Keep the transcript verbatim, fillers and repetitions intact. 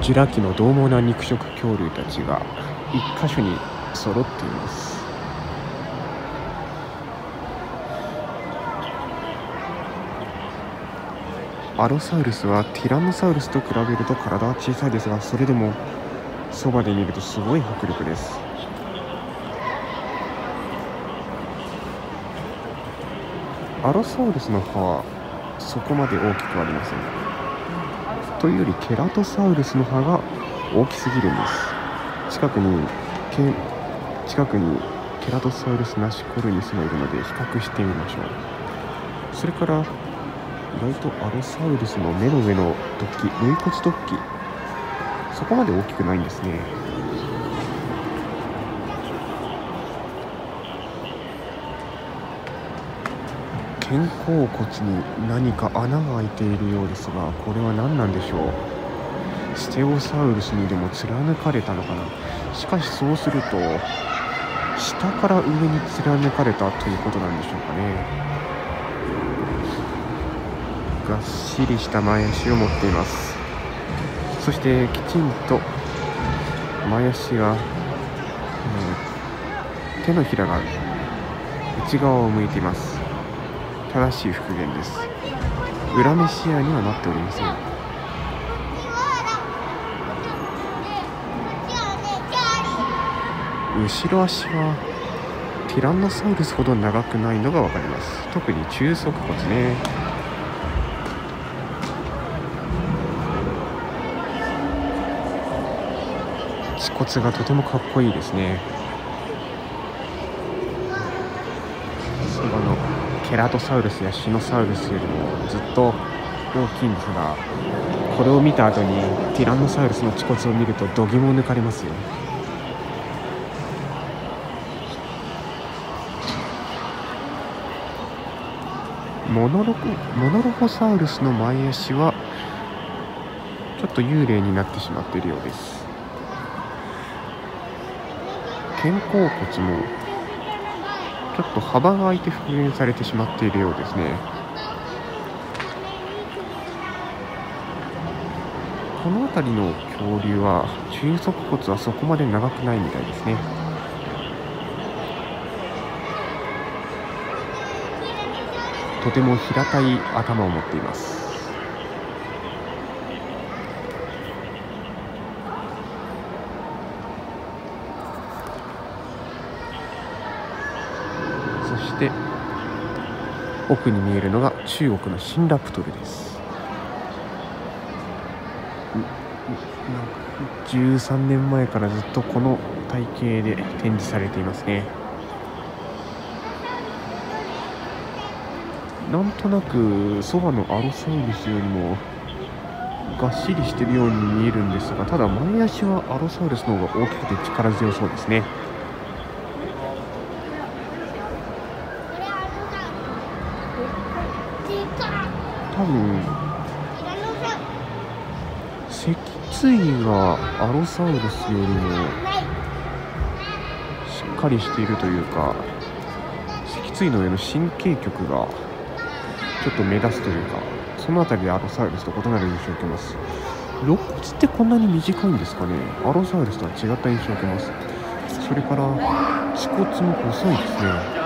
ジュラ紀の獰猛な肉食恐竜たちが一箇所に揃っています。アロサウルスはティラノサウルスと比べると体は小さいですが、それでもそばで見るとすごい迫力です。アロサウルスの歯はそこまで大きくありません。というよりケラトサウルスの歯が大きすぎるんです。近くにけ近くにケラトサウルスナシコルニスがいるので比較してみましょう。それから意外とアロサウルスの目の上の突起、類骨突起、そこまで大きくないんですね。肩甲骨に何か穴が開いているようですが、これは何なんでしょう。ステゴサウルスにでも貫かれたのかな。しかしそうすると下から上に貫かれたということなんでしょうかね。がっしりした前足を持っています。そしてきちんと前足が、えー、手のひらが内側を向いています。正しい復元です。裏メシアにはなっておりません。後ろ足はティラノサウルスほど長くないのが分かります。特に中足骨ね。恥骨がとてもかっこいいですね。そばのケラトサウルスやシノサウルスよりもずっと大きいんですが、これを見た後にティラノサウルスの恥骨を見ると度肝を抜かれますよ。モノロコ、モノロホサウルスの前足はちょっと幽霊になってしまっているようです。肩甲骨もちょっと幅が空いて復元されてしまっているようですね。この辺りの恐竜は中足骨はそこまで長くないみたいですね。とても平たい頭を持っています。そして奥に見えるのが中国のシンラプトルです。じゅうさんねんまえからずっとこの体型で展示されていますね。なんとなくそばのアロサウルスよりもがっしりしているように見えるんですが、ただ前足はアロサウルスの方が大きくて力強そうですね。多分脊椎がアロサウルスよりもしっかりしているというか、脊椎の上の神経棘がちょっと目立つというか、そのあたりでアロサウルスと異なる印象を受けます。肋骨ってこんなに短いんですかね。アロサウルスとは違った印象を受けます。それから恥骨も細いですね。